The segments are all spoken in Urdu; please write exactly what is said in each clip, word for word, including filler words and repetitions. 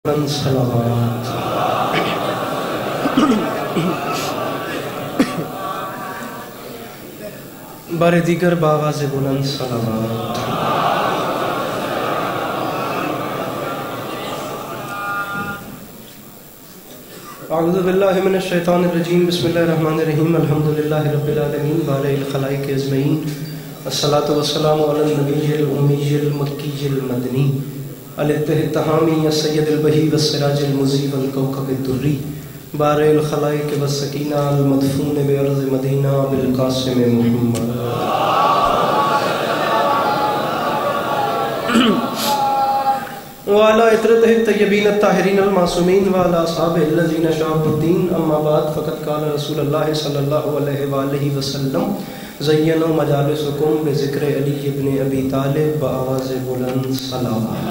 بلند صلوات بار دیگر باواز بلند صلوات اعوذ باللہ من الشیطان الرجیم بسم اللہ الرحمن الرحیم الحمدللہ رب العالمین بارئ الخلائق اجمعین الصلاة والسلام علی النبی الامی المکی المدنی الاتحامی السید البہی والسراج المضی والکوکب الدری بارئ الخلائق والسکینہ المدفون بارض مدینہ بالقاسم محمد وعلى عطرته الطيبين الطاهرين المعصومين وعلى أصحابه الذين شرفوا الدين أما بعد فقد قال رسول الله صلى الله عليه وآله وسلم زينوا مجالسكم بذكر علي بن أبي طالب بآواز بلند صلوات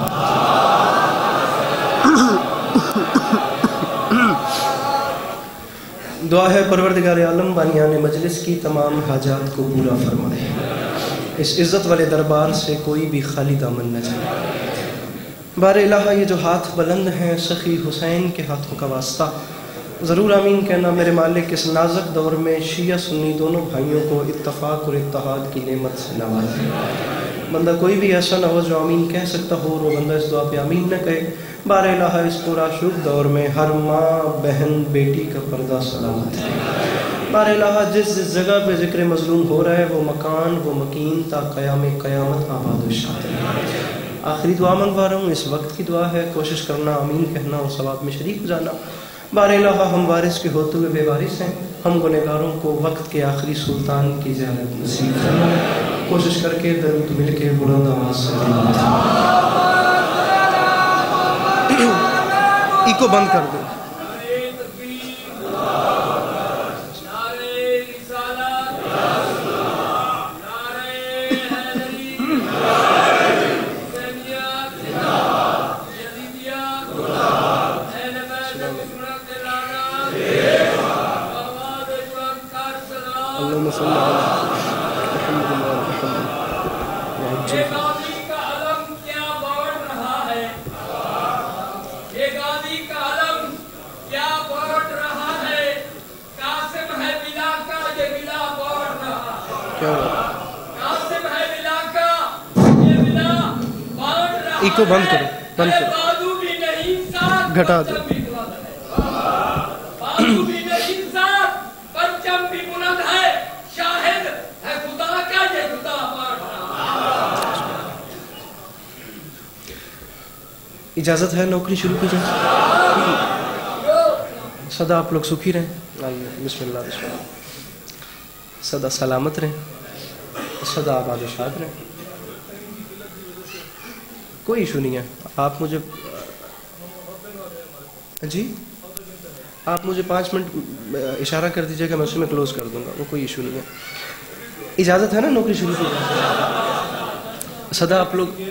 دعا ہے پروردگار عالم بانیان مجلس کی تمام حاجات کو پورا فرمائے، اس عزت والے دربار سے کوئی بھی خالی دامن نہ جائے۔ بار الہ یہ جو ہاتھ بلند ہیں سخی حسین کے ہاتھوں کا واسطہ ضرور آمین کہنا۔ میرے مالک اس نازک دور میں شیعہ سنی دونوں بھائیوں کو اتفاق اور اتحاد کی نعمت سے نوازے۔ بندہ کوئی بھی ایسا نہ ہو جو آمین کہہ سکتا ہو اور وہ بندہ اس دعا پہ آمین نہ کہے۔ بار الہ اس پورا شب دور میں ہر ماں بہن بیٹی کا پردہ سلامت ہے۔ بار الہ جس جس جگہ پہ ذکر مظلوم ہو رہا ہے وہ مکان وہ مکین تا قیام قیامت آباد و شاد ہے۔ آخری دعا منگوا رہا ہوں، اس وقت کی دعا ہے، کوشش کرنا آمین کہنا اور ثواب میں شریک جانا۔ بار الہ ہم وارث کے ہوتے ہوئے بے وارث ہیں، ہم گنہگاروں کو وقت کے آخری سلطان کی زیارت نصیب کرنا۔ کوشش کر کے درود مل کے بلند آواز سے ایکو بند کر دو۔ ایکو بند کرو بند کرو گھٹا دو۔ اجازت ہے نوکری شروع کی جائے؟ سدا آپ لوگ سکھی رہیں، آئیے بسم اللہ بسم اللہ، سدا سلامت رہیں، سدا آباد و شاد رہیں، کوئی ایشو نہیں ہے۔ آپ مجھے جی آپ مجھے پانچ منٹ اشارہ کر دیجئے کہ میں اس میں کلوز کر دوں گا، وہ کوئی ایشو نہیں ہے۔ اجازت ہے نا نوکری شروع کی جائے؟ سدا آپ لوگ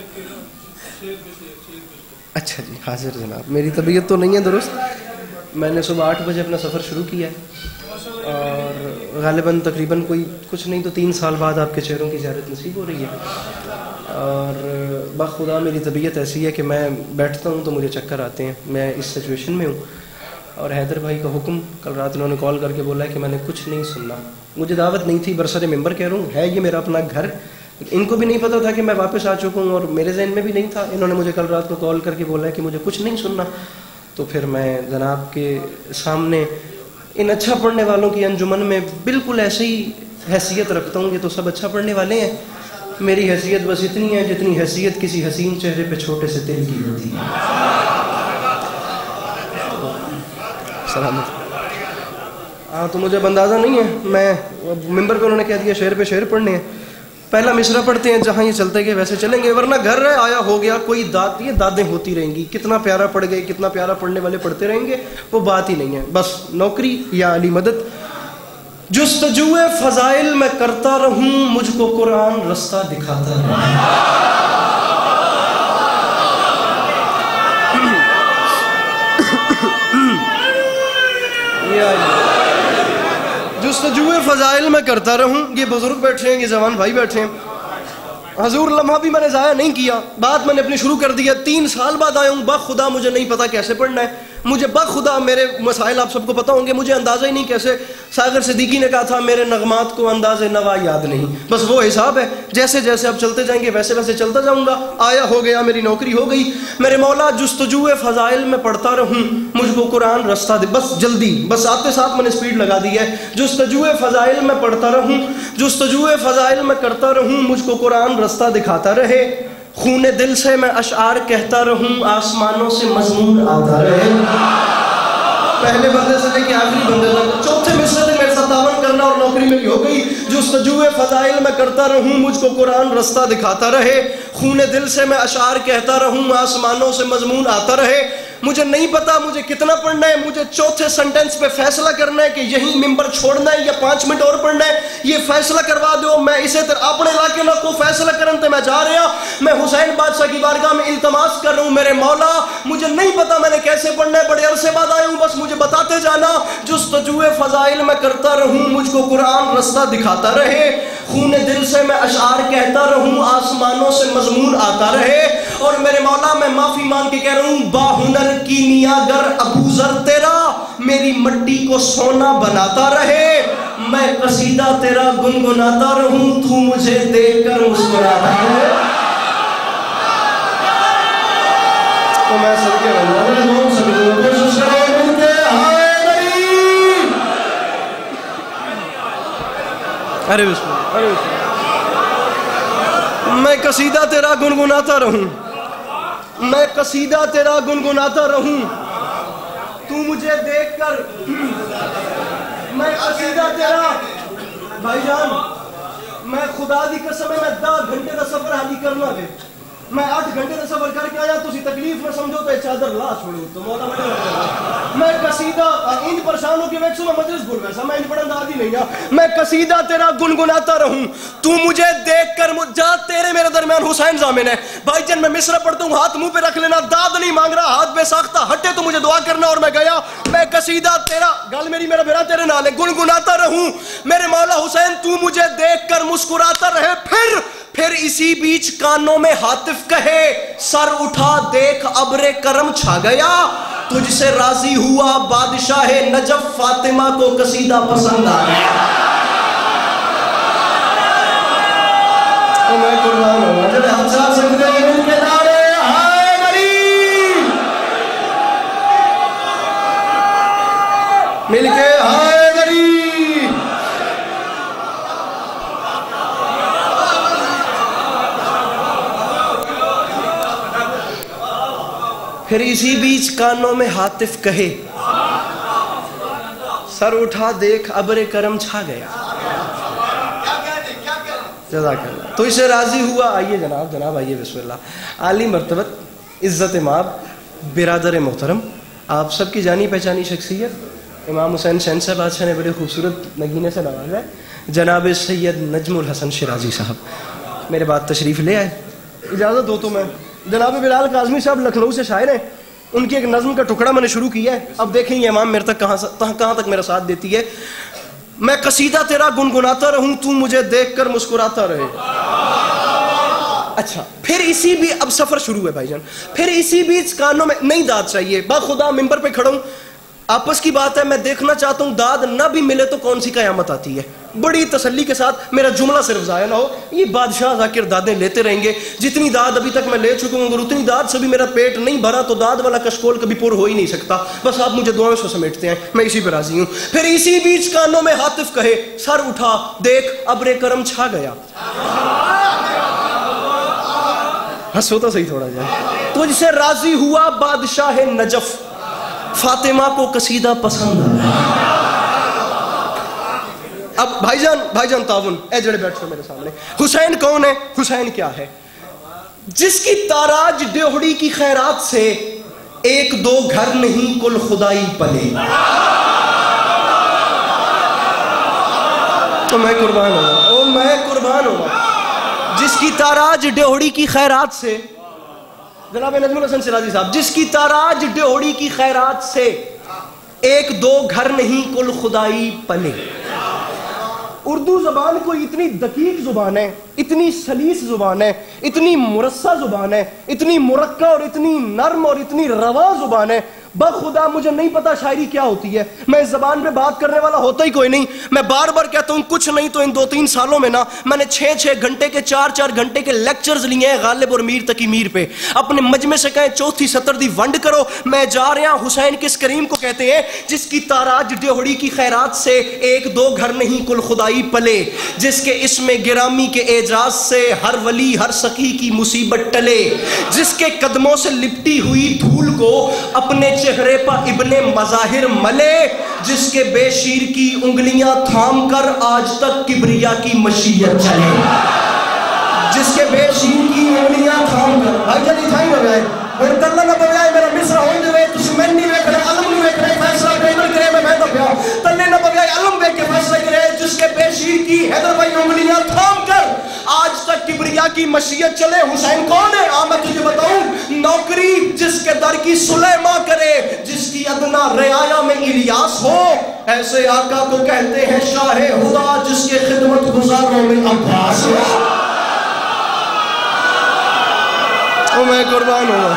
اچھا جی حاضر جناب، میری طبیعت تو نہیں ہے درست، میں نے صبح آٹھ بجے اپنا سفر شروع کیا ہے اور غالباً تقریباً کوئی کچھ نہیں تو تین سال بعد آپ کے چہروں کی زیارت نصیب ہو رہی ہے۔ اور بخدا میری طبیعت ایسی ہے کہ میں بیٹھتا ہوں تو مجھے چکر آتے ہیں، میں اس سچویشن میں ہوں۔ اور حیدر بھائی کا حکم کل رات انہوں نے کال کر کے بولا ہے کہ میں نے کچھ نہیں سننا، مجھے دعوت نہیں تھی، برسر ممبر کہہ رہا ہوں، ہے یہ میرا اپنا گھر، ان کو بھی نہیں پتا تھا کہ میں واپس آ چکا ہوں اور میرے ذہن میں بھی نہیں تھا۔ انہوں نے مجھے کل رات کو کال کر کے بولا ہے کہ مجھے کچھ نہیں سننا، تو پھر میں جناب کے سامنے ان اچھا پڑھنے والوں کی انجمن میں بالکل ایسے ہی حیثیت رکھتا ہوں، یہ تو سب اچھا پڑھنے والے ہیں، میری حیثیت بس اتنی ہے جتنی حیثیت کسی حسین چہرے پہ چھوٹے سے تل کی ہوتی ہے۔ سلامت۔ ہاں تو مجھے اندازہ نہیں ہے، میں ممبر کو انہوں نے کہہ دیا شعر پہ شعر پڑھنے ہیں، پہلا مصرع پڑھتے ہیں، جہاں یہ چلتے گئے ویسے چلیں گے، ورنہ گھر ہے آیا ہو گیا، کوئی داد یہ دادیں ہوتی رہیں گی، کتنا پیارا پڑھ گئے کتنا پیارا پڑھنے والے پڑھتے رہیں گے، وہ بات ہی نہیں ہے۔ بس نوکری یا علی مدد، جستجوئے فضائل میں کرتا رہوں، مجھ کو قرآن رستہ دکھاتا رہے۔ جستجوئے فضائل میں کرتا رہوں، یہ بزرگ بیٹھے ہیں، یہ جوان بھائی بیٹھے ہیں، حضور لمحہ بھی میں نے ضائع نہیں کیا، بات میں نے اپنی شروع کر دیا. تین سال بعد آیا ہوں، بخدا مجھے نہیں پتا کیسے پڑھنا ہے، مجھے بخدا میرے مسائل آپ سب کو پتا ہوں گے، مجھے اندازہ ہی نہیں کیسے. ساغر صدیقی نے کہا تھا میرے نغمات کو انداز نوا یاد نہیں. بس وہ حساب ہے، جیسے جیسے اب چلتے جائیں گے ویسے ویسے چلتا جاؤں گا. آیا ہو گیا، میری نوکری ہو گئی. میرے مولا جستجو فضائل میں پڑھتا رہوں، مجھ کو قرآن رستہ دے. بس جلدی، بس آتے ساتھ میں نے سپیڈ لگا دی ہے. جستجو فضائل میں پڑھتا رہوں، جستجو فضائل میں کرتا رہوں، مجھ کو قرآن رستہ دکھاتا رہے. خون دل سے میں اشعار کہتا رہوں، آسمانوں سے مضمون آتا رہے. پہلے بندے سے لے کے آخری بندے تک، چوتھے مصرے تک میرے ساتھ تعاون کرنا اور نوکری میری ہو گئی. جستجو فضائل میں کرتا رہوں، مجھ کو قرآن رستہ دکھاتا رہے. خون دل سے میں اشعار کہتا رہوں، آسمانوں سے مضمون آتا رہے. مجھے نہیں پتا مجھے کتنا پڑھنا ہے، مجھے چوتھے سنٹنس پہ فیصلہ کرنا ہے کہ یہی ممبر چھوڑنا ہے یا پانچ منٹ اور پڑھنا ہے. یہ فیصلہ کروا دو. میں اسے تر اپنے علاقے نہ کو فیصلہ کرن تے میں جا رہا. میں حسین بادشاہ کی بارگاہ میں التماس کر رہا ہوں، میرے مولا مجھے نہیں پتا میں نے کیسے پڑھنا ہے، بڑے عرصے بعد آیا ہوں، بس مجھے بتاتے جانا. جستجو فضائل میں کرتا رہوں، مجھ کو قرآن رستہ دکھاتا رہے. خون دل سے میں اشعار کہتا رہوں، آسمانوں سے مضمون آتا رہے. اور میرے مولا میں معافی مانگ کے کہہ رہا ہوں، باہنر کیمیاگر ابو ذر تیرا میری مٹی کو سونا بناتا رہے. میں قصیدہ تیرا گنگناتا رہوں، تو مجھے دیکھ کر مسکراتا رہے. تو میں سب کے بندوں سب کوشش کریں مل کے ہائے نبی. ارے بسم اللہ، ارے بسم اللہ. میں قصیدہ تیرا گنگناتا رہوں، میں قصیدہ تیرا گنگناتا رہوں، تو مجھے دیکھ کر. میں قصیدہ تیرا بھائی جان، میں خدا دی قسم ہے میں دس گھنٹے کا سفر حالی کرنا گے. میں آٹھ گھنٹے کا سفر کر کے آیا، تسی تکلیف میں سمجھو تو چادر لا چھوڑو تو مولا بڑے ہوتا. میں قصیدہ ان پریشانوں کی ویکسوں میں مجلس بھول ویسا میں ان پڑھن آدھی نہیں ہاں. میں قصیدہ تیرا گنگناتا رہوں، تو مجھے دیکھ کر جا. تیرے میرے درمیان حسین ضامن ہے. بھائی جان میں مصرع پڑھتا ہوں، ہاتھ منہ پہ رکھ لینا، داد نہیں مانگ رہا، ہاتھ بے ساختہ ہٹے تو مجھے دعا کرنا. اور میں گیا. میں قصیدہ تیرا گل میری میرا میرا تیرے نال ہے، گنگناتا رہوں. میرے مولا حسین تو مجھے دیکھ کر مسکراتا رہے. پھر پھر اسی بیچ کانوں میں ہاتف کہے، سر اٹھا دیکھ ابر کرم چھا گیا. تجھ سے راضی ہوا بادشاہ نجف، فاطمہ کو قصیدہ پسند آ گیا. میں قربان ہوں جب ہم ساتھ سکتے ہیں مل کے نعرے ہائے نبی، مل کے ہائے نبی. پھر اسی بیچ کانوں میں ہاتف کہے، سر اٹھا دیکھ ابر کرم چھا گیا. جزاک اللہ. تو اسے راضی ہوا. آئیے جناب جناب آئیے بسم اللہ. عالی مرتبت عزت مآب برادر محترم، آپ سب کی جانی پہچانی شخصیت امام حسین شہن صاحب بادشاہ نے بڑے خوبصورت نگینے سے نوازا ہے، جناب سید نجم الحسن شیرازی صاحب میرے بعد تشریف لے آئے. اجازت ہو تو میں جناب بلال کاظمی صاحب لکھنؤ سے شاعر ہیں، ان کی ایک نظم کا ٹکڑا میں نے شروع کیا ہے. اب دیکھیں یہ امام میرے تک کہاں کہاں تک میرا ساتھ دیتی ہے. میں قصیدہ تیرا گنگناتا رہوں، تو مجھے دیکھ کر مسکراتا رہے. اچھا پھر اسی بھی اب سفر شروع ہے بھائی جان. پھر اسی بیچ کانوں میں نہیں داد چاہیے، با خدا ممبر پہ کھڑا ہوں، آپس کی بات ہے، میں دیکھنا چاہتا ہوں داد نہ بھی ملے تو کون سی قیامت آتی ہے. بڑی تسلی کے ساتھ میرا جملہ صرف ضائع نہ ہو. یہ بادشاہ ذاکر دادیں لیتے رہیں گے، جتنی داد ابھی تک میں لے چکا ہوں اگر اتنی داد سے بھی میرا پیٹ نہیں بھرا تو داد والا کشکول کبھی پر ہو ہی نہیں سکتا. بس آپ مجھے دعاؤں سے سمیٹتے ہیں، میں اسی پہ راضی ہوں. پھر اسی بیچ کانوں میں ہاتف کہے، سر اٹھا دیکھ ابر کرم چھا گیا. ہنسو تو صحیح تھوڑا جائے. تجھ سے راضی ہوا بادشاہ نجف، فاطمہ کو قصیدہ پسند آیا. اب بھائی جان بھائی جان تعاون، اے جڑے بیٹھو میرے سامنے. حسین کون ہے؟ حسین کیا ہے؟ جس کی تاراج ڈیوڑی کی خیرات سے ایک دو گھر نہیں کل خدائی پلے. تو میں قربان ہوں او میں قربان ہوں جس کی تاراج ڈیوڑی کی خیرات سے، جناب نجم الحسن شیرازی صاحب، جس کی تاراج ڈیوڑی کی خیرات سے ایک دو گھر نہیں کل خدائی پلے. اردو زبان کوئی اتنی دقیق زبان ہے، اتنی سلیس زبان ہے، اتنی مرصع زبان ہے، اتنی مرقع اور اتنی نرم اور اتنی رواں زبان ہے، بخدا مجھے نہیں پتا شاعری کیا ہوتی ہے، میں اس زبان پہ بات کرنے والا ہوتا ہی کوئی نہیں۔ میں بار بار کہتا ہوں کچھ نہیں تو ان دو تین سالوں میں نا میں نے چھ چھ گھنٹے کے چار چار گھنٹے کے لیکچرز لیے ہیں غالب اور میر تقی میر پہ۔ اپنے مجمع سے کہیں چوتھی ستر دی ونڈ کرو، میں جا رہا حسین کس کریم کو کہتے ہیں جس کی تاراج ڈیوڑی کی خیرات سے ایک دو گھر نہیں کل خدائی پلے، جس کے اسم گرامی کے اعجاز سے ہر ولی ہر سخی کی مصیبت ٹلے، جس کے قدموں سے لپٹی ہوئی دھول کو اپنے چہرے پر ابن مظاہر ملے، جس کے بے شیر کی انگلیاں تھام کر آج تک کبریا کی مشیت چلے، جس کے بے شیر کی انگلیاں تھام کر بھائی جلی تھائی ہو گئے اور تلہ نہ بگائے میرا مصرہ ہوئی دے تُس میں نہیں ویکھنے علم نہیں ویکھنے فیصلہ کرے کرے میں میں تو پیا تلے نہ بگائے علم ویکھ کے فیصلہ کرے، جس کے بے شیر کی حیدر بھائی انگلیاں تھام کر آج تک کبریا کی مشیت چلے۔ حسین کون ہے؟ آ میں تجھے بتاؤں، نوکری جس کے در کی سلیمہ کرے، جس کی ادنا رعایا میں الیاس ہو، ایسے آقا کو کہتے ہیں شاہ خدا، جس کے خدمت گزاروں میں عباس ہو۔ او میں قربان ہوں۔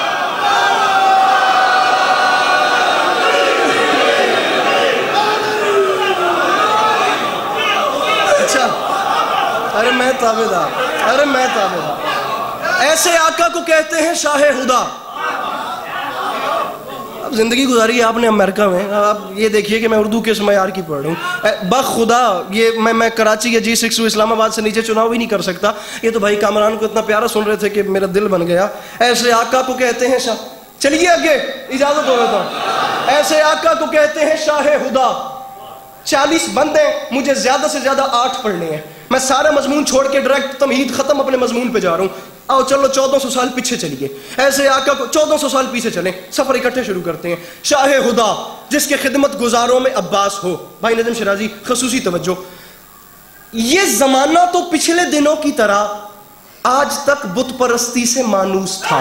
اچھا ارے میں تابعدار، ارے میں تابعدار، ایسے آقا کو کہتے ہیں شاہ خدا۔ اب زندگی گزاری ہے آپ نے امریکہ میں، آپ یہ دیکھیے کہ میں اردو کس معیار کی پڑھ رہا ہوں۔ بخدا یہ میں میں کراچی یا جی سکس اسلام آباد سے نیچے چناؤ بھی نہیں کر سکتا، یہ تو بھائی کامران کو اتنا پیارا سن رہے تھے کہ میرا دل بن گیا۔ ایسے آقا کو کہتے ہیں شاہ، چلیے آگے اجازت ہو رہتا ہوں، ایسے آقا کو کہتے ہیں شاہ خدا۔ چالیس بند ہیں، مجھے زیادہ سے زیادہ آٹھ پڑھنے ہیں، میں سارا مضمون چھوڑ کے ڈائریکٹ تمہید ختم اپنے مضمون پہ جا رہا ہوں۔ آؤ چلو چودہ سو سال پیچھے چلیے، ایسے آقا کو چودہ سو سال پیچھے چلیں، سفر اکٹھے شروع کرتے ہیں۔ شاہ خدا جس کے خدمت گزاروں میں عباس ہو۔ بھائی نظم شرازی خصوصی توجہ، یہ زمانہ تو پچھلے دنوں کی طرح آج تک بت پرستی سے مانوس تھا۔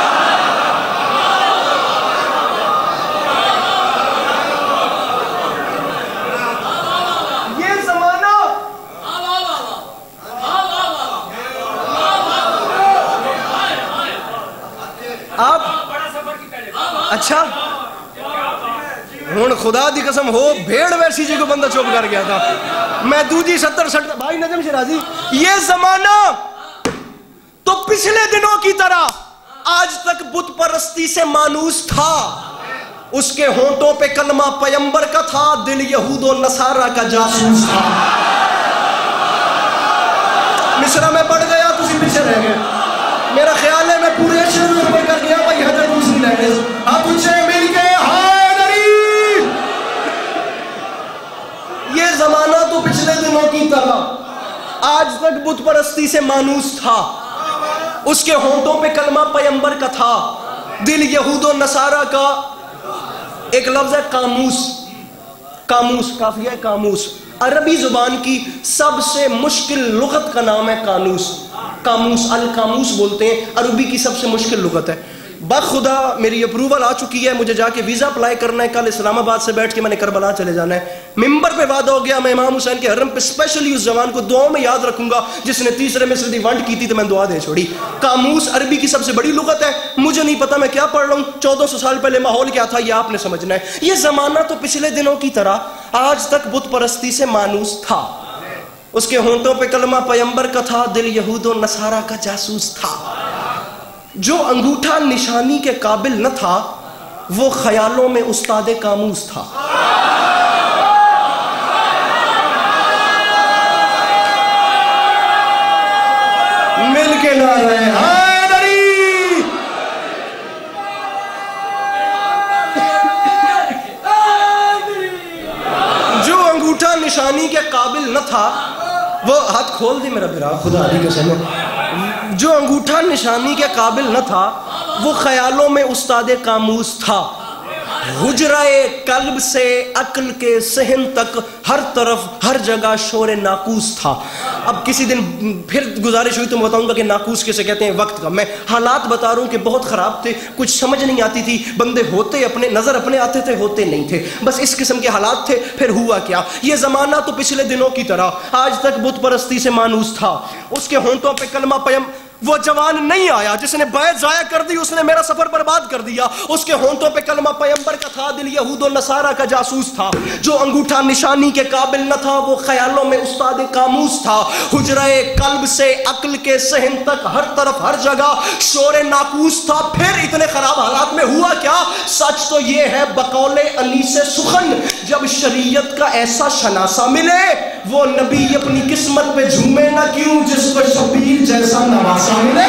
آپ اچھا ہون خدا دی قسم ہو بھیڑ ویسی جی کو بندہ چوپ کر گیا تھا، میں دوجی ستر سٹر بھائی نجم شرازی یہ زمانہ تو پچھلے دنوں کی طرح آج تک بت پرستی سے مانوس تھا۔ اس کے ہونٹوں پہ کلمہ پیمبر کا تھا، دل یہود و نصارہ کا جاسوس تھا۔ مصرہ میں پڑھ گیا تسی پیچھے رہ گئے، میرا خیال ہے میں پورے شروع پر کر گیا بھائی حضرت دوسری لینگویج آپ تجھے مل کے حیدری۔ یہ زمانہ تو پچھلے دنوں کی طرح آج تک بت پرستی سے مانوس تھا، اس کے ہونٹوں پہ کلمہ پیمبر کا تھا، دل یہود و نصارہ کا۔ ایک لفظ ہے قاموس، قاموس کافیہ قاموس، عربی زبان کی سب سے مشکل لغت کا نام ہے قاموس، قاموس القاموس بولتے ہیں، عربی کی سب سے مشکل لغت ہے۔ بخدا میری اپروول آ چکی ہے، مجھے جا کے ویزا اپلائی کرنا ہے، کل اسلام آباد سے بیٹھ کے میں نے کربلا چلے جانا ہے۔ ممبر پہ وعدہ ہو گیا میں امام حسین کے حرم پہ اسپیشلی اس جوان کو دعاؤں میں یاد رکھوں گا جس نے تیسرے مصر دی ونڈ کی تھی تو میں دعا دے چھوڑی۔ قاموس عربی کی سب سے بڑی لغت ہے، مجھے نہیں پتا میں کیا پڑھ رہا ہوں، چودہ سو سال پہلے ماحول کیا تھا یہ آپ نے سمجھنا ہے۔ یہ زمانہ تو پچھلے دنوں کی طرح آج تک بت پرستی سے مانوس تھا، اس کے ہونٹوں پہ کلمہ پیمبر کا تھا، دل یہود و نصارہ کا جاسوس تھا۔ جو انگوٹھا نشانی کے قابل نہ تھا وہ خیالوں میں استاد قاموس تھا۔ مل کے لا رہے حیدری، جو انگوٹھا نشانی کے قابل نہ تھا وہ ہاتھ کھول دی میرا برا خدا علی قسم، جو انگوٹھا نشانی کے قابل نہ تھا وہ خیالوں میں استاد قاموس تھا۔ حجرائے قلب سے عقل کے صحن تک ہر طرف ہر جگہ شور ناقوس تھا. اب کسی دن پھر گزارش ہوئی تو میں بتاؤں گا کہ ناقوس کسے کہتے ہیں وقت کا. میں حالات بتا رہا ہوں کہ بہت خراب تھے, کچھ سمجھ نہیں آتی تھی, بندے ہوتے اپنے نظر اپنے آتے تھے, ہوتے نہیں تھے, بس اس قسم کے حالات تھے. پھر ہوا کیا, یہ زمانہ تو پچھلے دنوں کی طرح آج تک بت پرستی سے مانوس تھا. اس کے ہونٹوں پہ کلمہ پیم, وہ جوان نہیں آیا جس نے بیعت ضائع کر دی, اس نے میرا سفر برباد کر دیا. اس کے ہونٹوں پہ کلمہ پیغمبر کا تھا, دل یہود و نصارہ کا جاسوس تھا. جو انگوٹھا نشانی کے قابل نہ تھا وہ خیالوں میں استاد قاموس تھا. حجرائے قلب سے عقل کے صحن تک ہر طرف ہر جگہ شور ناقوس تھا. پھر اتنے خراب حالات میں ہوا کیا؟ سچ تو یہ ہے بقول انیس سخن, جب شریعت کا ایسا شناسہ ملے وہ نبی اپنی قسمت پہ جھومے نہ کیوں جس کو شبیر جیسا نواسا ملے.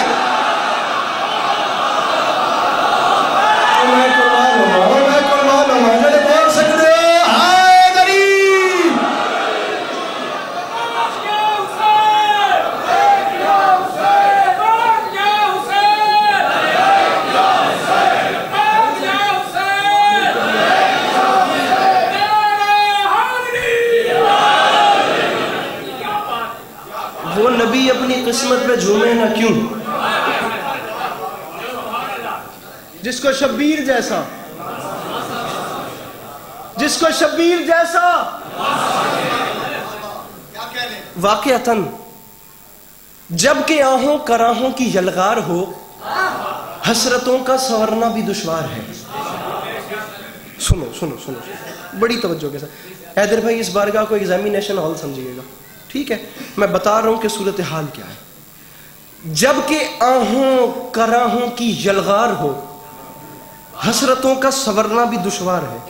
میں قربان ہوں, میں قربان ہوں, میں بول سکتے ہو ہائے غریب. وہ نبی اپنی قسمت پہ جھومے نہ کیوں جس کو شبیر جیسا, جس کو شبیر جیسا واقعتاً جب کہ آہوں کراہوں کی یلغار ہو حسرتوں کا سنورنا بھی دشوار ہے. سنو سنو سنو بڑی توجہ کے ساتھ. حیدر بھائی اس بارگاہ کو ایگزامینیشن ہال سمجھیے گا, ٹھیک ہے؟ میں بتا رہا ہوں کہ صورتحال کیا ہے. جب کہ آہوں کراہوں کی یلغار ہو حسرتوں کا سنورنا بھی دشوار ہے.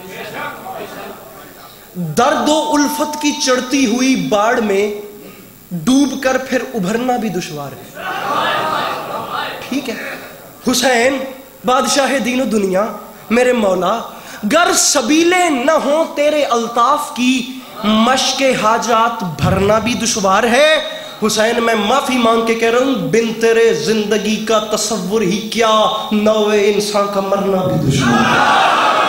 درد و الفت کی چڑھتی ہوئی باڑ میں ڈوب کر پھر ابھرنا بھی دشوار ہے. ٹھیک ہے؟ حسین بادشاہ دین و دنیا میرے مولا, گر سبیلے نہ ہوں تیرے الطاف کی مشق حاجات بھرنا بھی دشوار ہے. حسین میں معافی مانگ کے کہہ رہا ہوں, بن تیرے زندگی کا تصور ہی کیا نوے انسان کا مرنا بھی دشوار ہے.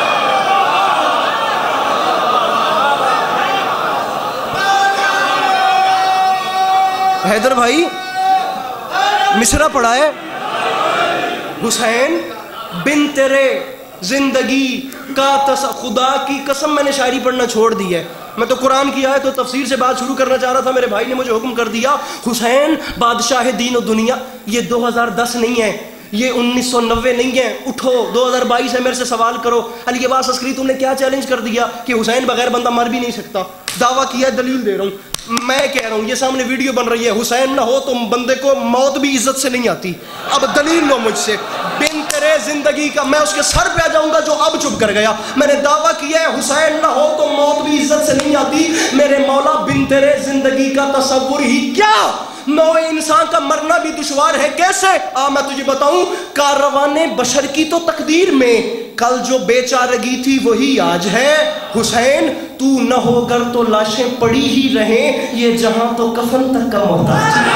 حیدر بھائی مصرع پڑھا ہے, حسین بن تیرے زندگی کا تصور, خدا کی قسم میں نے شاعری پڑھنا چھوڑ دی ہے. میں تو قرآن کی آیت تو تفسیر سے بات شروع کرنا چاہ رہا تھا, میرے بھائی نے مجھے حکم کر دیا. حسین بادشاہ دین و دنیا, یہ دو ہزار دس نہیں ہے, یہ انیس سو نوے نہیں ہے. اٹھو دو ہزار بائیس ہے, میرے سے سوال کرو. علی عباس عسکری تم نے کیا چیلنج کر دیا کہ حسین بغیر بندہ مر بھی نہیں سکتا. دعویٰ کیا ہے, دلیل دے رہا ہوں. میں کہہ رہا ہوں, یہ سامنے ویڈیو بن رہی ہے, حسین نہ ہو تو بندے کو موت بھی عزت سے نہیں آتی. اب دلیل لو مجھ سے. بن تیرے زندگی کا, میں اس کے سر پہ آ جاؤں گا جو اب چپ کر گیا. میں نے دعویٰ کیا ہے حسین نہ ہو تو موت بھی عزت سے نہیں آتی. میرے مولا بن تیرے زندگی کا تصور ہی کیا نوے انسان کا مرنا بھی دشوار ہے. کیسے؟ آ میں تجھے بتاؤں. کارواں بشر کی تو تقدیر میں کل جو بے چارگی تھی وہی آج ہے. حسین تو نہ ہو گر تو لاشیں پڑی ہی رہیں, یہ جہاں تو کفن تک کا محتاج ہے.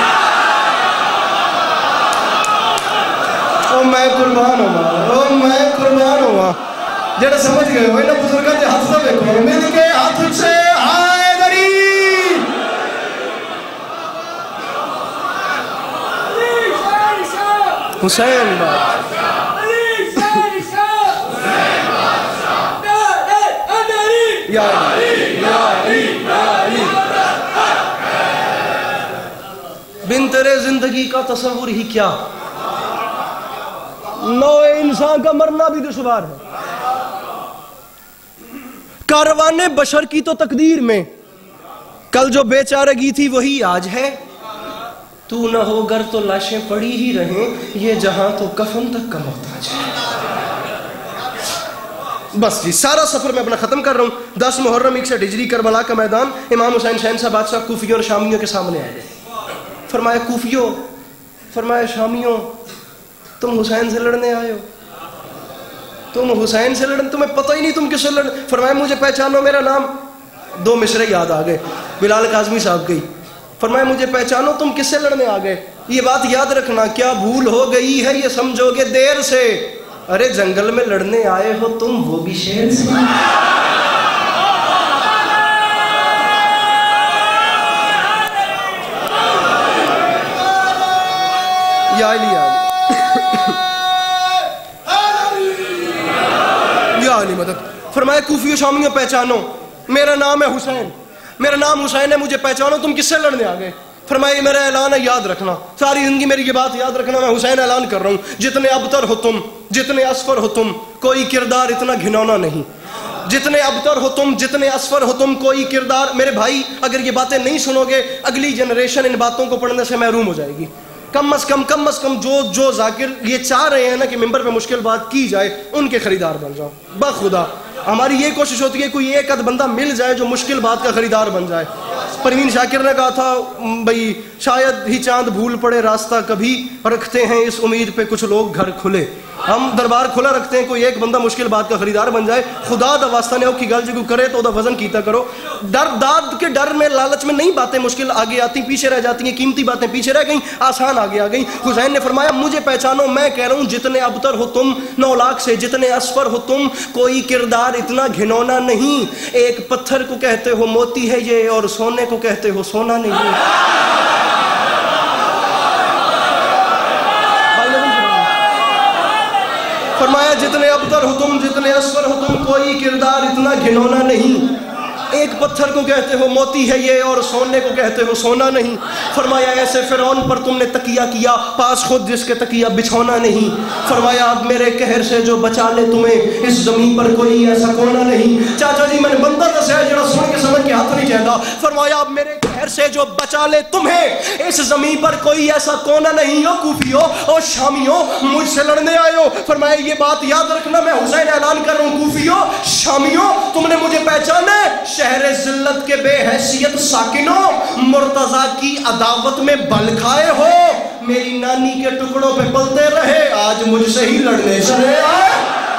او میں قربان ہوا, او میں قربان ہوا. جڑے سمجھ گئے ہوئے نا بزرگاں دے ہاتھ سے دیکھو, مل کے ہاتھ سے ہائے غریب. حسین بات یا علی یا علی یا علی. بن تیرے زندگی کا تصور ہی کیا نوے انسان کا مرنا بھی دشوار ہے. کارواں بشر کی تو تقدیر میں کل جو بے چارگی تھی وہی آج ہے. تو نہ ہو گر تو لاشیں پڑی ہی رہیں, یہ جہاں تو کفن تک کا محتاج ہے. بس جی سارا سفر میں اپنا ختم کر رہا ہوں. دس محرم اکسٹھ ہجری کربلا کا میدان. امام حسین شہنشاہ بادشاہ کوفیوں اور شامیوں کے سامنے آئے. فرمایا کوفیوں, فرمایا شامیوں, تم حسین سے لڑنے آئے ہو, تم حسین سے لڑنے, تمہیں پتہ ہی نہیں تم کس سے لڑ. فرمایا مجھے پہچانو, میرا نام. دو مصرے یاد آ گئے, بلال کاظمی صاحب کی. فرمایا مجھے پہچانو, تم کس سے لڑنے آ گئے. یہ بات یاد رکھنا, کیا بھول ہو گئی ہے یہ سمجھو گے دیر سے. ارے جنگل میں لڑنے آئے ہو تم وہ بھی شیر سے. یا علی یا علی مدد. فرمایا کوفی و شامیوں پہچانو میرا نام ہے حسین, میرا نام حسین ہے, مجھے پہچانو تم کس سے لڑنے آ گئے. فرمایا یہ میرا اعلان ہے, یاد رکھنا ساری زندگی میری یہ بات یاد رکھنا, میں حسین اعلان کر رہا ہوں, جتنے ابتر ہو تم, جتنے اسفر ہو تم, کوئی کردار اتنا گھنونا نہیں. جتنے ابتر ہو تم, جتنے اسفر ہو تم, کوئی کردار. میرے بھائی اگر یہ باتیں نہیں سنو گے اگلی جنریشن ان باتوں کو پڑھنے سے محروم ہو جائے گی. کم از کم کم از کم جو جو ذاکر یہ چاہ رہے ہیں نا کہ ممبر پہ مشکل بات کی جائے, ان کے خریدار بن جاؤ. بخدا ہماری یہ کوشش ہوتی ہے کوئی ایک اد بندہ مل جائے جو مشکل بات کا خریدار بن جائے. پروین شاکر نے کہا تھا بھئی شاید ہی چاند بھول پڑے راستہ کبھی, رکھتے ہیں اس امید پہ کچھ لوگ گھر کھلے. ہم دربار کھلا رکھتے ہیں کوئی ایک بندہ مشکل بات کا خریدار بن جائے. خدا دا واسطہ نے اوکھی گل جو کرے تو دا وزن کیتا کرو. ڈر داد کے ڈر میں لالچ میں نہیں باتیں مشکل آگے آتی پیچھے رہ جاتی ہیں, قیمتی باتیں پیچھے رہ گئیں, آسان آگے آ گئیں. حسین نے فرمایا مجھے پہچانو, میں کہہ رہا ہوں جتنے ابتر ہو تم نو لاکھ سے, جتنے اسفر ہو تم, کوئی کردار اتنا گھنونا نہیں. ایک پتھر کو کہتے ہو موتی ہے یہ, اور سونے کو کہتے ہو سونا نہیں. فرمایا جتنے ابتر ہو تم, جتنے اسفر ہو تم, کوئی کردار اتنا گھنونا نہیں. ایک پتھر کو کہتے ہو موتی ہے یہ, اور سونے کو کہتے ہو سونا نہیں. فرمایا ایسے فرعون پر تم نے تکیہ کیا, پاس خود جس کے تکیہ بچھونا نہیں. فرمایا اب میرے قہر سے جو بچا لے تمہیں, اس زمین پر کوئی ایسا کونا نہیں. چاچا جی میں نے بندہ دسیا جڑا سن کے سمجھ کے ہاتھ نہیں چاہتا. فرمایا اب میرے قہر سے جو بچا لے تمہیں, اس زمین پر کوئی ایسا کونا نہیں. ہو کوفیو اور شامیوں مجھ سے لڑنے آئے ہو. فرمایا یہ بات یاد رکھنا, میں حسین اعلان کر رہا ہوں, کوفیو شامیوں تم نے مجھے پہچانا, شہر ذلت کے بے حیثیت ساکنوں, مرتضیٰ کی عداوت میں بل کھائے ہو, میری نانی کے ٹکڑوں پہ پلتے رہے, آج مجھ سے ہی لڑنے چلے آئے.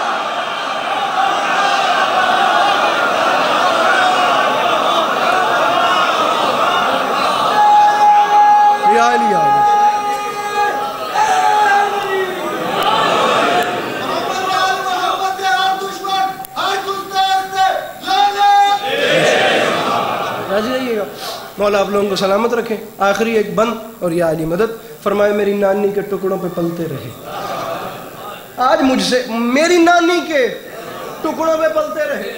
یا علی یا علی. مولا آپ لوگوں کو سلامت رکھے. آخری ایک بند اور یا علی مدد. فرمائے میری نانی کے ٹکڑوں پہ پلتے رہے, آج مجھ سے, میری نانی کے ٹکڑوں پہ پلتے رہے.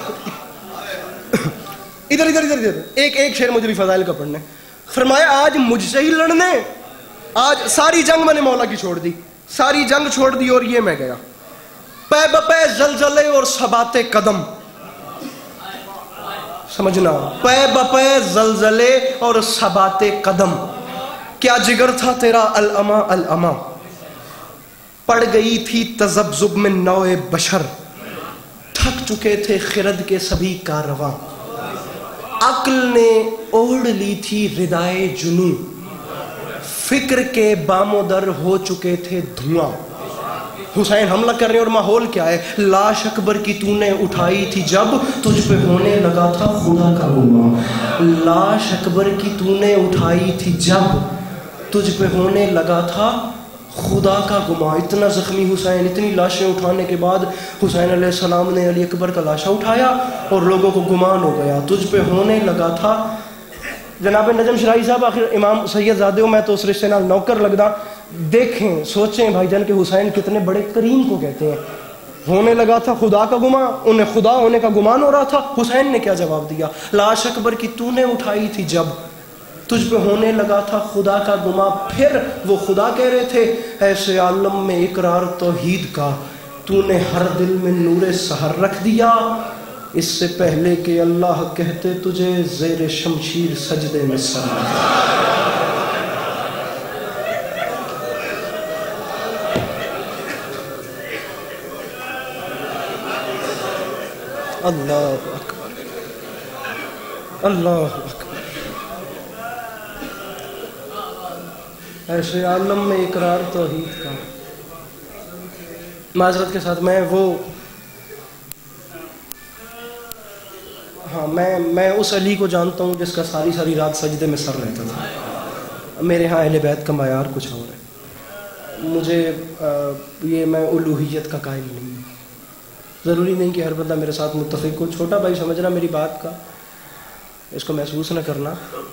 ادھر ادھر ادھر ادھر ایک ایک شعر مجھے بھی فضائل کا پڑھنے. فرمایا آج مجھ سے ہی لڑنے, آج ساری جنگ میں نے مولا کی چھوڑ دی, ساری جنگ چھوڑ دی اور یہ میں گیا. پے بپے زلزلے اور ثبات قدم, سمجھنا, پے بپے زلزلے اور ثبات قدم. کیا جگر تھا تیرا الاما الاما, پڑ گئی تھی تذبذب میں نوع بشر, تھک چکے تھے خرد کے سبھی کارواں, عقل نے اوڑھ لی تھی ردائے جنوں, فکر کے بام و در ہو چکے تھے دھواں. حسین حملہ کر رہے ہیں اور ماحول کیا ہے, لاش اکبر کی تو نے اٹھائی تھی جب, تجھ پہ ہونے لگا تھا خدا کا گمان. لاش اکبر کی تو نے اٹھائی تھی جب, تجھ پہ ہونے لگا تھا خدا کا گمان. اتنا زخمی حسین, اتنی لاشیں اٹھانے کے بعد حسین علیہ السلام نے علی اکبر کا لاشا اٹھایا اور لوگوں کو گمان ہو گیا, تجھ پہ ہونے لگا تھا. جناب نجم شرائی صاحب, آخر امام سید زادے ہو, میں تو اس رشتے نال نوکر لگدا. دیکھیں سوچیں بھائی جان کہ حسین کتنے بڑے کریم کو کہتے ہیں. ہونے لگا تھا خدا کا گمان, انہیں خدا ہونے کا گمان ہو رہا تھا. حسین نے کیا جواب دیا, لاش اکبر کی تو نے اٹھائی تھی جب, تجھ پہ ہونے لگا تھا خدا کا گمان. پھر وہ خدا کہہ رہے تھے, ایسے عالم میں اقرار توحید کا, تو نے ہر دل میں نور سحر رکھ دیا, اس سے پہلے کہ اللہ کہتے تجھے زیر شمشیر سجدے میں سر. اللہ اکبر, اللہ اکبر. ایسے عالم میں اقرار توحید کا. معذرت کے ساتھ میں وہ ہاں میں میں اس علی کو جانتا ہوں جس کا ساری ساری رات سجدے میں سر رہتا تھا. میرے ہاں اہل بیت کا معیار کچھ اور ہے. مجھے یہ میں الوہیت کا قائل نہیں ہوں. ضروری نہیں کہ ہر بندہ میرے ساتھ متفق ہو. چھوٹا بھائی سمجھنا میری بات کا، اس کو محسوس نہ کرنا.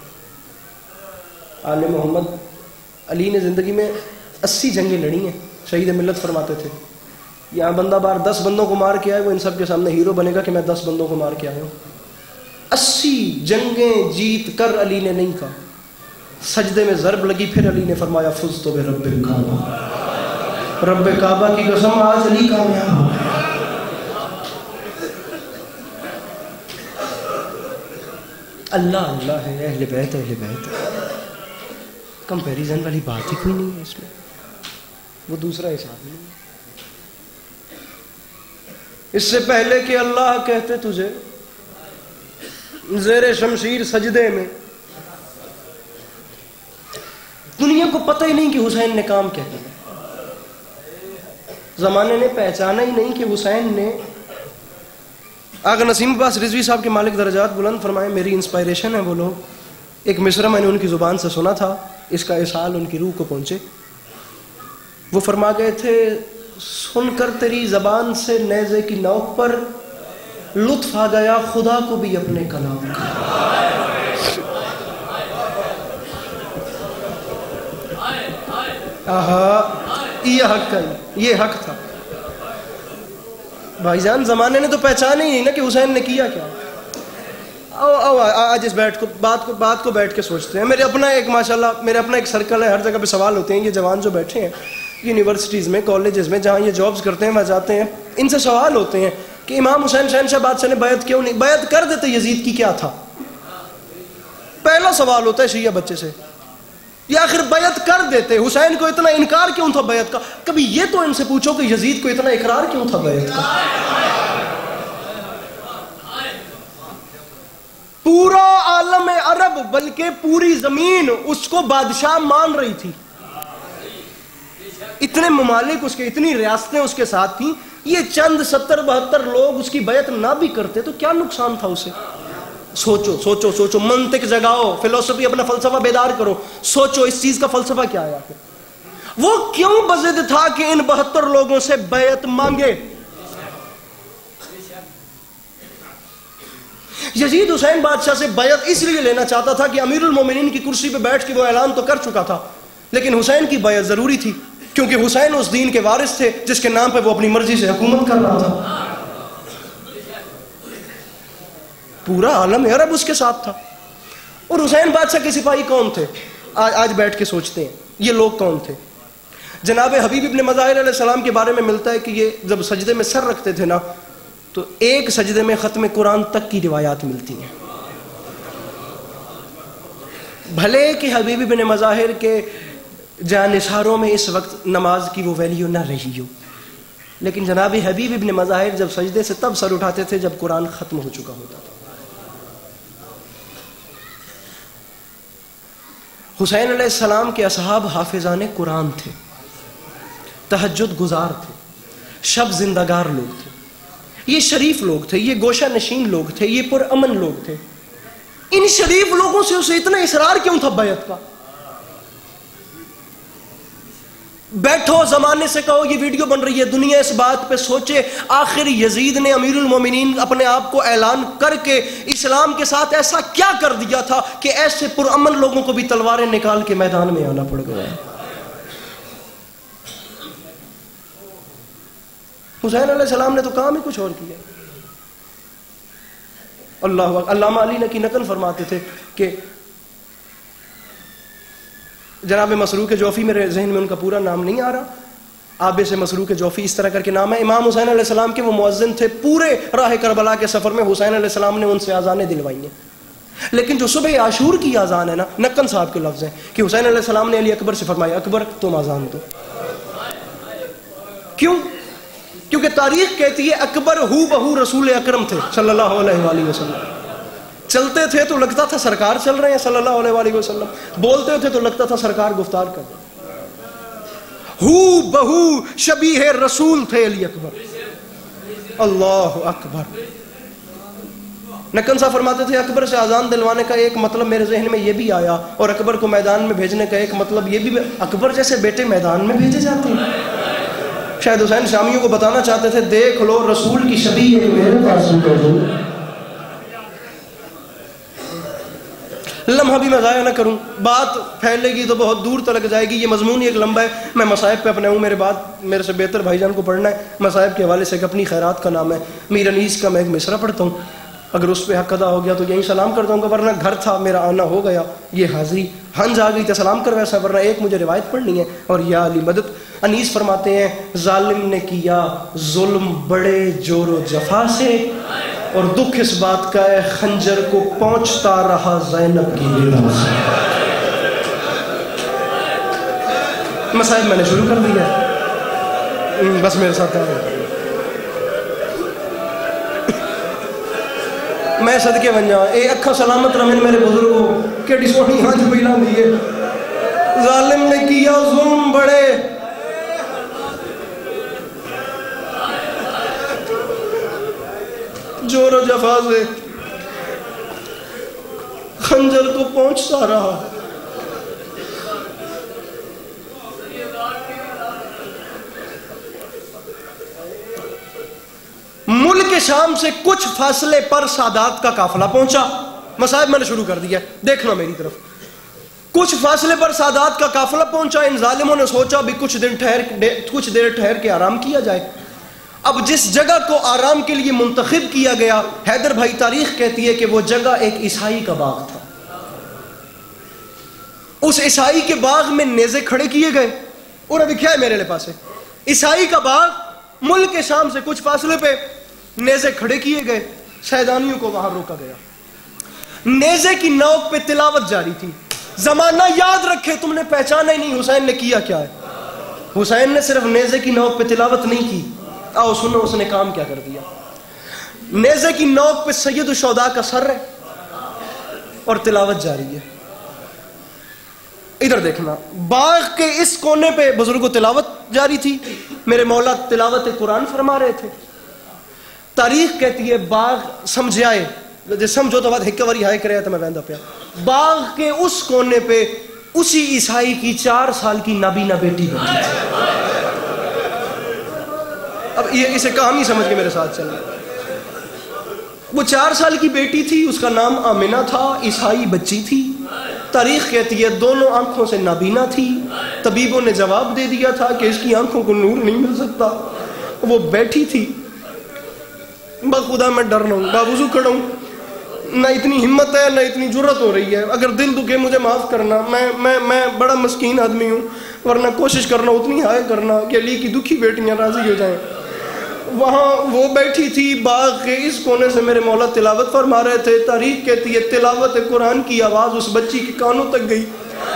آل محمد علی نے زندگی میں اسی جنگیں لڑی ہیں. شہید ملت فرماتے تھے یہاں بندہ بار دس بندوں کو مار کے آئے، وہ ان سب کے سامنے ہیرو بنے گا کہ میں دس بندوں کو مار کے آیا ہوں. اسی جنگیں جیت کر علی نے نہیں کہا. سجدے میں ضرب لگی، پھر علی نے فرمایا فزت برب کعبہ، رب کعبہ کی قسم آج علی کامیاب ہو گیا. اللہ اللہ ہے، اہل بیت اہل بیت ہے. کمپیریزن والی بات ہی کوئی نہیں ہے اس میں، وہ دوسرا حساب نہیں ہے. اس سے پہلے کہ اللہ کہتے تجھے زیر شمشیر سجدے میں، دنیا کو پتہ ہی نہیں کہ حسین نے کام کیا کیا. زمانے نے پہچانا ہی نہیں کہ حسین نے. آغا نسیم عباس رضوی صاحب کے مالک درجات بلند فرمائے، میری انسپائریشن ہے وہ لوگ. ایک مصرع میں نے ان کی زبان سے سنا تھا، اس کا احسال ان کی روح کو پہنچے. وہ فرما گئے تھے سن کر تیری زبان سے نیزے کی نوک پر لطف آ گیا خدا کو بھی اپنے کلام کا. آہا یہ حق تھا، یہ حق تھا. بھائی جان زمانے نے تو پہچانا ہی نہیں نا کہ حسین نے کیا کیا. او او آج اس بیٹھ کو بات کو بات کو بیٹھ کے سوچتے ہیں. میرے اپنا ایک ماشاءاللہ میرے اپنا ایک سرکل ہے، ہر جگہ پہ سوال ہوتے ہیں. یہ جوان جو بیٹھے ہیں یونیورسٹیز میں، کالجز میں، جہاں یہ جابز کرتے ہیں وہاں جاتے ہیں، ان سے سوال ہوتے ہیں کہ امام حسین شہنشاہ بادشاہ نے بیعت کیوں نہیں؟ بیعت کر دیتے یزید کی کیا تھا؟ پہلا سوال ہوتا ہے شیعہ بچے سے، یا آخر بیعت کر دیتے حسین کو اتنا انکار کیوں تھا بیعت کا؟ کبھی یہ تو ان سے پوچھو کہ یزید کو اتنا اقرار کیوں تھا بیعت کا؟ پورا عالم عرب بلکہ پوری زمین اس کو بادشاہ مان رہی تھی. اتنے ممالک اس کے، اتنی ریاستیں اس کے ساتھ تھیں. یہ چند ستر بہتر لوگ اس کی بیعت نہ بھی کرتے تو کیا نقصان تھا اسے؟ سوچو سوچو سوچو، منطق جگاؤ، فلسفی اپنا فلسفہ بیدار کرو. سوچو اس چیز کا فلسفہ کیا ہے آخر؟ وہ کیوں بضد تھا کہ ان بہتر لوگوں سے بیعت مانگے؟ یزید حسین بادشاہ سے بیعت اس لیے لینا چاہتا تھا کہ امیر المومنین کی کرسی پہ بیٹھ کے وہ اعلان تو کر چکا تھا، لیکن حسین کی بیعت ضروری تھی کیونکہ حسین اس دین کے وارث تھے جس کے نام پہ وہ اپنی مرضی سے حکومت کر رہا تھا. پورا عالم عرب اس کے ساتھ تھا. اور حسین بادشاہ کے سپاہی کون تھے؟ آج آج بیٹھ کے سوچتے ہیں یہ لوگ کون تھے. جناب حبیب ابن مظاہر علیہ السلام کے بارے میں ملتا ہے کہ یہ جب سجدے میں سر رکھتے تھے نا تو ایک سجدے میں ختم قرآن تک کی روایات ملتی ہیں. بھلے کہ حبیب ابن مظاہر کے جانثاروں میں اس وقت نماز کی وہ ویلیو نہ رہی ہو، لیکن جناب حبیب ابن مظاہر جب سجدے سے تب سر اٹھاتے تھے جب قرآن ختم ہو چکا ہوتا تھا. حسین علیہ السلام کے اصحاب حافظان قرآن تھے، تہجد گزار تھے، شب زندگار لوگ تھے. یہ شریف لوگ تھے، یہ گوشہ نشین لوگ تھے، یہ پر امن لوگ تھے. ان شریف لوگوں سے اسے اتنا اصرار کیوں تھا بیعت کا؟ بیٹھو زمانے سے کہو یہ ویڈیو بن رہی ہے، دنیا اس بات پہ سوچے آخر یزید نے امیر المومنین اپنے آپ کو اعلان کر کے اسلام کے ساتھ ایسا کیا کر دیا تھا کہ ایسے پرامن لوگوں کو بھی تلواریں نکال کے میدان میں آنا پڑ گیا. حسین علیہ السلام نے تو کام ہی کچھ اور کیا. اللہ علامہ علی نقی نقل فرماتے تھے کہ جناب مسروق جوفی، میرے ذہن میں ان کا پورا نام نہیں آ رہا، آب سے مسروق جوفی اس طرح کر کے نام ہے، امام حسین علیہ السلام کے وہ مؤذن تھے. پورے راہ کربلا کے سفر میں حسین علیہ السلام نے ان سے اذانیں دلوائی ہیں. لیکن جو صبح عاشور کی اذان ہے نا، نقن صاحب کے لفظ ہیں کہ حسین علیہ السلام نے علی اکبر سے فرمایا اکبر تم اذان دو. کیوں؟ کیونکہ تاریخ کہتی ہے اکبر ہو بہو رسول اکرم تھے صلی اللہ علیہ وآلہ وسلم. چلتے تھے تو لگتا تھا سرکار چل رہے ہیں صلی اللہ علیہ وآلہ وسلم، بولتے تھے تو لگتا تھا سرکار گفتار کر رہے ہیں. ہو بہو شبیہ رسول تھے علی اکبر. اللہ اکبر. نقن صاحب فرماتے تھے اکبر سے اذان دلوانے کا ایک مطلب میرے ذہن میں یہ بھی آیا، اور اکبر کو میدان میں بھیجنے کا ایک مطلب یہ بھی، اکبر جیسے بیٹے میدان میں بھیجے جاتے ہیں۔ شاید حسین شامیوں کو بتانا چاہتے تھے دیکھ لو رسول کی شبیہ ہے میرے پاس موجود۔ لمحہ بھی میں ضائع نہ کروں، بات پھیلے گی تو بہت دور تلک جائے گی، یہ مضمون ہی ایک لمبا ہے، میں مصائب پہ اپنے ہوں، میرے بعد میرے سے بہتر بھائی جان کو پڑھنا ہے۔ مصائب کے حوالے سے ایک اپنی خیرات کا نام ہے، میر انیس کا میں ایک مصرع پڑھتا ہوں، اگر اس پہ حق ادا ہو گیا تو یہیں سلام کر دوں گا، ورنہ گھر تھا میرا آنا ہو گیا، یہ حاضری ہنج آ گئی تو سلام کر ویسا، ورنہ ایک مجھے روایت پڑھنی ہے۔ اور یا علی مدد، انیس فرماتے ہیں ظالم نے کیا ظلم بڑے جور و جفا سے، اور دکھ اس بات کا ہے خنجر کو پہنچتا رہا زینب کی نگاہ سے۔ مصائب میں نے شروع کر دیا، بس میرے ساتھ آ رہے میں صدقے بن جاؤں، اے اکھا سلامت رمین میرے بزرگوں کیڑی سونی ہاں جو پہلا دیئے۔ ظالم نے کیا ظلم بڑے جور و جفا سے، خنجر کو پہنچتا رہا۔ ملک شام سے کچھ فاصلے پر سادات کا قافلہ پہنچا، مصائب میں نے شروع کر دیا، دیکھنا میری طرف۔ کچھ فاصلے پر سادات کا قافلہ پہنچا، ان ظالموں نے سوچا بھی کچھ دن ٹھہر کچھ دیر ٹھہر کے آرام کیا جائے۔ اب جس جگہ کو آرام کے لیے منتخب کیا گیا، حیدر بھائی تاریخ کہتی ہے کہ وہ جگہ ایک عیسائی کا باغ تھا۔ اس عیسائی کے باغ میں نیزے کھڑے کیے گئے، اور ابھی کیا ہے میرے لئے پاس ہے، عیسائی کا باغ، ملک شام سے کچھ فاصلے پہ نیزے کھڑے کیے گئے، شہدانیوں کو وہاں روکا گیا۔ نیزے کی نوک پہ تلاوت جاری تھی۔ زمانہ یاد رکھے، تم نے پہچانا ہی نہیں حسین نے کیا کیا ہے۔ حسین نے صرف نیزے کی نوک پہ تلاوت نہیں کی، آؤ سنو اس نے کام کیا کر دیا۔ نیزے کی نوک پہ سید الشہداء کا سر ہے اور تلاوت جاری ہے۔ ادھر دیکھنا، باغ کے اس کونے پہ بزرگوں تلاوت جاری تھی، میرے مولا تلاوت قرآن فرما رہے تھے۔ تاریخ کہتی ہے باغ سمجھ آئے، جب سمجھو تو بات ہکواری ہائے کرے تو میں ویندہ پیا، باغ کے اس کونے پہ اسی عیسائی کی چار سال کی نابینا بیٹی بیٹھی تھی۔ اب یہ اسے کہانی سمجھ کے میرے ساتھ چلیں، وہ چار سال کی بیٹی تھی، اس کا نام آمنہ تھا، عیسائی بچی تھی۔ تاریخ کہتی ہے دونوں آنکھوں سے نابینا تھی، طبیبوں نے جواب دے دیا تھا کہ اس کی آنکھوں کو نور نہیں مل سکتا۔ وہ بیٹھی تھی، بخدا میں ڈر رہا ہوں، باوضو کھڑا ہوں، نہ اتنی ہمت ہے نہ اتنی جرت ہو رہی ہے، اگر دل دکھے مجھے معاف کرنا، میں میں میں بڑا مسکین آدمی ہوں، ورنہ کوشش کرنا اتنی ہائے کرنا کہ علی کی دکھی بیٹیاں راضی ہو جائیں۔ وہاں وہ بیٹھی تھی، باغ کے اس کونے سے میرے مولا تلاوت فرما رہے تھے۔ تاریخ کہتی ہے تلاوت قرآن کی آواز اس بچی کے کانوں تک گئی،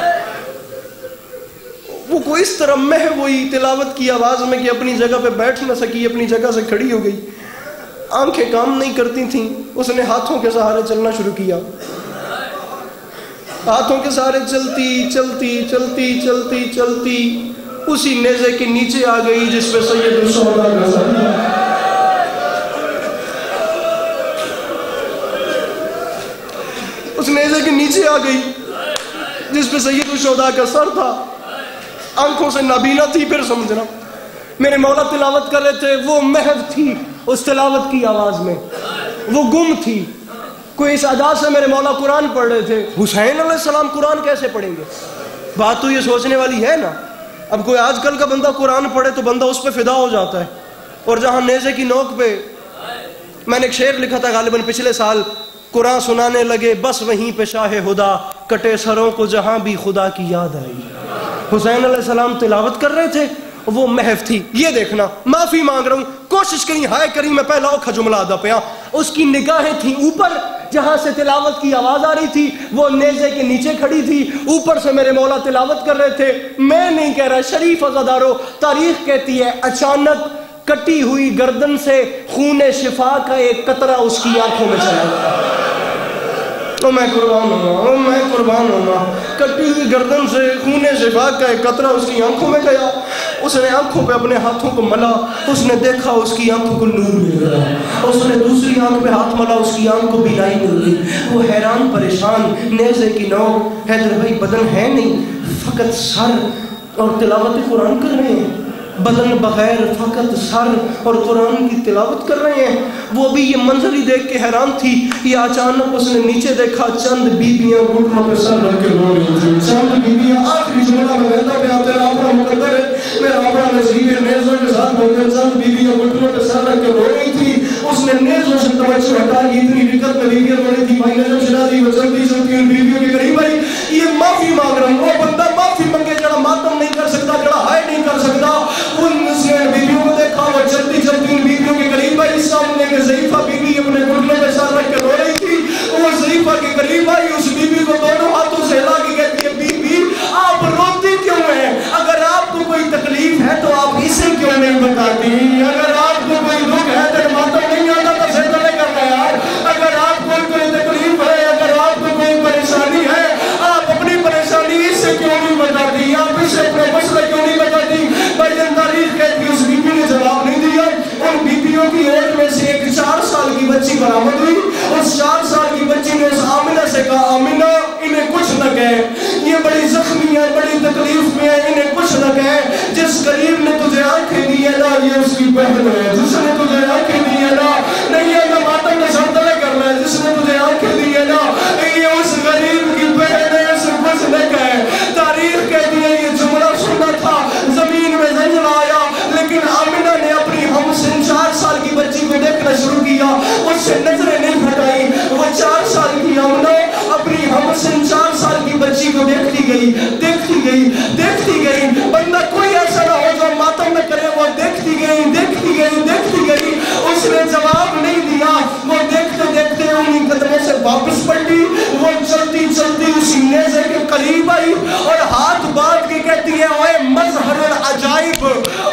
وہ کوئی اس طرح محو ہوئی تلاوت کی آواز میں کہ اپنی جگہ پہ بیٹھ نہ سکی، اپنی جگہ سے کھڑی ہو گئی، آنکھیں کام نہیں کرتی تھیں۔ اس نے ہاتھوں کے سہارے چلنا شروع کیا، ہاتھوں کے سہارے چلتی چلتی چلتی چلتی چلتی اسی نیزے کے نیچے آ گئی جس پہ سید الشہداء کا سر تھا۔ اس نیزے کے نیچے آ گئی جس پہ سید الشہداء کا سر تھا، آنکھوں سے نابینا تھی۔ پھر سمجھنا، میرے مولا تلاوت کر رہے تھے، وہ محو تھی اس تلاوت کی آواز میں، وہ گم تھی۔ کوئی اس ادا سے میرے مولا قرآن پڑھ رہے تھے، حسین علیہ السلام قرآن کیسے پڑھیں گے؟ بات تو یہ سوچنے والی ہے نا۔ اب کوئی آج کل کا بندہ قرآن پڑھے تو بندہ اس پہ فدا ہو جاتا ہے، اور جہاں نیزے کی نوک پہ، میں نے ایک شعر لکھا تھا غالباً پچھلے سال، قرآن سنانے لگے بس وہیں پہ شاہ خدا، کٹے سروں کو جہاں بھی خدا کی یاد آئی۔ حسین علیہ السلام تلاوت کر رہے تھے، وہ محو تھی۔ یہ دیکھنا، معافی مانگ رہا ہوں، کوشش کریں ہائے کریں، میں پہلا اوکھا جملہ آدھا پیا۔ اس کی نگاہیں تھیں اوپر جہاں سے تلاوت کی آواز آ رہی تھی، وہ نیزے کے نیچے کھڑی تھی، اوپر سے میرے مولا تلاوت کر رہے تھے۔ میں نہیں کہہ رہا، شریف عزادارو، تاریخ کہتی ہے اچانک کٹی ہوئی گردن سے خون شفا کا ایک قطرہ اس کی آنکھوں میں چلا گیا۔ او میں قربان ہوں، او میں قربان ہوں، کٹی ہوئی گردن سے خون شفا کا ایک قطرہ اس کی آنکھوں میں گیا۔ اس نے آنکھوں پہ اپنے ہاتھوں کو ملا، اس نے دیکھا اس کی آنکھوں کو نور مل گیا، اس نے دوسری آنکھ پہ ہاتھ ملا، اس کی آنکھ کو بینائی مل گئی۔ وہ حیران پریشان، نیزے کی نوک، حیدر بھائی بدن ہے نہیں، فقط سر اور تلاوت قرآن کر رہے ہیں، بدن بغیر فقط سر اور قرآن کی تلاوت کر رہے ہیں۔ وہ بھی یہ منظر ہی دیکھ کے حیران تھی، یہ اچانک اس نے نیچے دیکھا، چند بیویاں گھٹنوں پہ سر رکھ کے رو رہی تھیں، چند بیویاں آخری جملہ میں کہتا پہ آتے ہیں اپنا مقدر ہے، میرا اپنا نصیب ہے، نیزوں کے ساتھ بولتے، چند بیویاں گھٹنوں پہ سر رکھ کے رو رہی تھی۔ اس نے نیزوں سے توجہ ہٹا لی، اتنی رکت میں بیویاں رو رہی تھی، بھائی نجم شنازی وہ جلدی چلتی ان بیویوں کے قریب آئی، یہ معافی مانگ رہا ہوں، وہ بندہ معافی منگے جڑا ماتم نہیں کر سکتا، جڑا ہائے نہیں کر سکتا۔ ان نے بیویوں کو دیکھا، وہ چلتی چلتی ان بیویوں کے قریب آئی، سامنے کے ضعیفہ بیوی اپنے گھٹنوں پہ سر رکھ کے رو رہی تھی، وہ ضعیفہ کے قریب آئی، اس بیوی کو دونوں ہاتھوں سے ہلا کے کہتی ہے، بی بی آپ روتی کیوں ہیں؟ اگر آپ کو کوئی تکلیف ہے تو آپ اسے کیوں نہیں بتاتی؟ اگر آپ کو کوئی دکھ ہے تو ماتم نہیں آتا تو سجدہ نہیں کرنا یار۔ اگر آپ کو کوئی تکلیف ہے، اگر آپ کو کوئی پریشانی ہے، آپ اپنی پریشانی اس سے کیوں نہیں بتاتی؟ آپ اس سے اپنے مسئلہ کیوں نہیں بتاتی؟ بھائی تاریخ کہتی ہے اس بیوی نے جواب نہیں دیا۔ ان بیویوں کی اوٹ میں سے ایک چار سال کی بچی برآمد ہوئی، اس چار سال کی بچی نے اس آمنہ سے کہا، آمنہ انہیں کچھ نہ کہے، یہ بڑی زخمی ہے، بڑی تکلیف میں ہے، انہیں کچھ نہ کہے، جس غریب نے تجھے آنکھیں دی ہے نا یہ اس کی بہن ہے، جس نے تجھے آنکھیں دی ہے نا، نہیں ہے میں ماتم میں سردہ کر رہا ہے، جس نے تجھے آنکھیں دی ہے نا یہ اس غریب کی بہن ہے، اسے کچھ نہ کہے۔ تاریخ کہتی ہے یہ جملہ سننا تھا، زمین میں زنجر آیا، لیکن آمنہ نے اپنی ہم سن چار سال کی بچی کو دیکھنا شروع کیا، اس سے نظریں نہیں ہٹائی۔ وہ چار سال کی آمنہ اپنی ہم سن چار سال کی بچی کو دیکھتی گئی، دیکھتی گئی، دیکھتی گئی۔ بندہ کوئی ایسا نہ ہو جو ماتم نہ کرے، وہ دیکھتی گئی، دیکھتی گئی، دیکھتی گئی، اس نے جواب نہیں دیا۔ وہ دیکھتے دیکھتے انہیں قدموں سے واپس پلٹی، وہ چلتی چلتی اسی نیزے کے قریب آئی اور ہاتھ باندھ کے کہتی ہے، اوے مظہر العجائب،